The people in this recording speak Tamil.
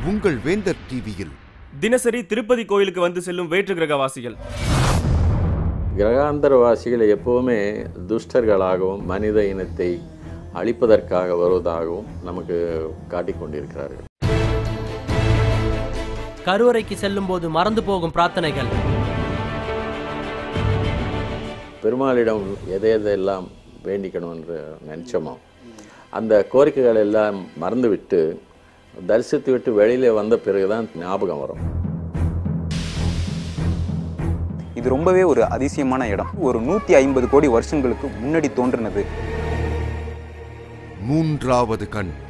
உங்கள் வேந்தர் டிவியில் தினசரி திருப்பதி கோயிலுக்கு வந்து செல்லும் வேற்று கிரகவாசிகள். கிரகாந்தரவாசிகள் எப்போவுமே துஷ்டர்களாகவும் மனித இனத்தை அழிப்பதற்காக வருவதாகவும் நமக்கு காட்டிக்கொண்டிருக்கிறார்கள். கருவறைக்கு செல்லும் போது மறந்து போகும் பிரார்த்தனைகள், பெருமாளிடம் எதையெல்லாம் வேண்டிக்கணும் என்று நினைச்சோமோ அந்த கோரிக்கைகள் எல்லாம் மறந்துவிட்டு தரிசித்து விட்டு வெளியில வந்த பிறகுதான் ஞாபகம் வரும். இது ரொம்பவே ஒரு அதிசயமான இடம். ஒரு 150 கோடி வருஷங்களுக்கு முன்னாடி தோன்றினது. மூன்றாவது கண்.